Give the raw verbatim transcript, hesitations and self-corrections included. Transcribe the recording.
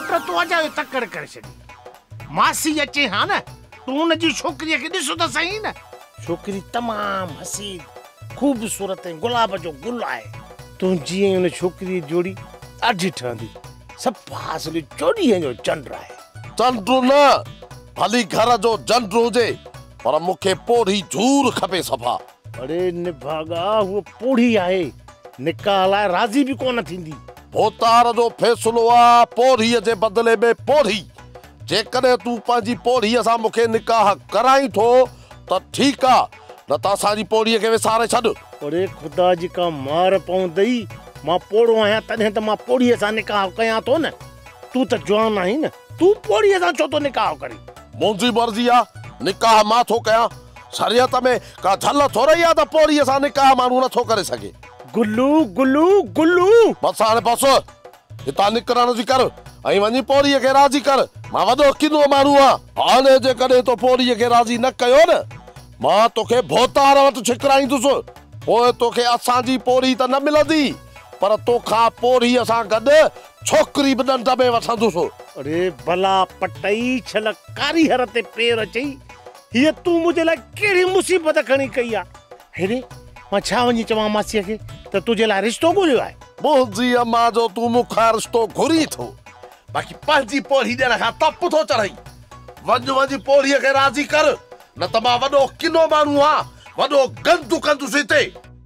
पुट तूं अजायो तकड़ करे छॾी। मासी अचे हा न, तूं उन जी छोकिरीअ खे ॾिसो त सही न। छोकिरी तमामु हसीन, ख़ूबसूरत ऐं गुलाब जो गुल आहे। तुंहिंजी ऐं उन छोकिरीअ जी जोड़ी ॾाढी ठहंदी। सफ़ा असली चोॾीअ जो चंड आहे। चंड न, भली घर जो चंड हुजे, पर मूंखे पोढ़ी झूर खपे सफ़ा। अरे निभागा, वो पोढ़ी आहे, निकाह लाइ राज़ी भी कोन थींदी। भोतार जो फैसलो आ पोढ़ीअ जे बदले में पोढ़ी। जेकॾहिं तूं पंहिंजी पोढ़ीअ सां मूंखे निकाह कराई थो त ठीकु आ, न त असांजी पोढ़ीअ खे विसारे छॾ। अरे खुदा जी का मार पवंदई, मां पोढ़ो आहियां तॾहिं त मां पोढ़ीअ सां निकाह कयां थो न। तूं त जवान आहीं न, तूं पोढ़ीअ सां छो थो निकाह करी? मुंहिंजी मर्ज़ी आ, निकाह मां थो कयां। शरीयत में का झल थोरई आ त पोढ़ीअ सां निकाह माण्हू नथो करे सघे। गुल्लू गुल्लू गुल्लू, बस हाणे बस हितां निकिरण जी कर ऐं वञी पोढ़ीअ खे राज़ी कर। मां वॾो किनो माण्हू आ, हाणे जेकॾहिं तो पोढ़ीअ खे राज़ी न कयो न, मां तोखे भोतार वटि छिकराईंदुसि। पोइ तोखे असांजी पोढ़ी त न मिलंदी, पर तोखां पोढ़ीअ सां गॾु छोकिरी बि ॾंड में वठंदुसि। अरे भला पटई छल कारी हर ते पेर अचई, हीअ तूं मुंहिंजे लाइ कहिड़ी मुसीबत खणी कई आहे? हेरे मां छा वञी चवां मासीअ खे त तुंहिंजे लाइ रिश्तो ॻोल्हियो आहे? मुंहिंजी अम्मा जो तूं मूंखां रिश्तो घुरी थो, बाक़ी पंहिंजी पोढ़ी ॾियण खां तप थो चढ़ई। वञ वञी पोढ़ीअ खे राज़ी कर, न त मां वॾो किनो माण्हू आहियां, वॾो गंदु कंदुसि हिते।